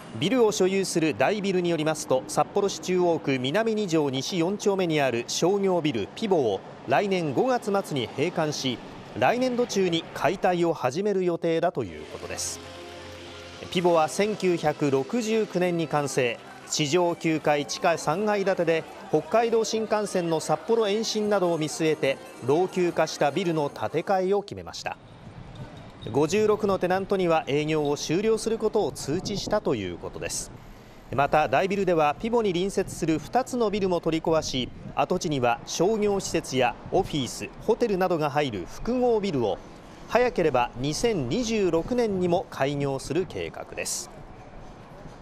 ビルを所有する大ビルによりますと、札幌市中央区南2条西4丁目にある商業ビルピボを来年5月末に閉館し、来年度中に解体を始める予定だということです。ピボは1969年に完成、地上9階地下3階建てで、北海道新幹線の札幌延伸などを見据えて老朽化したビルの建て替えを決めました。56のテナントには営業を終了することを通知したということです。また大ビルではピボに隣接する2つのビルも取り壊し、跡地には商業施設やオフィス、ホテルなどが入る複合ビルを早ければ2026年にも開業する計画です。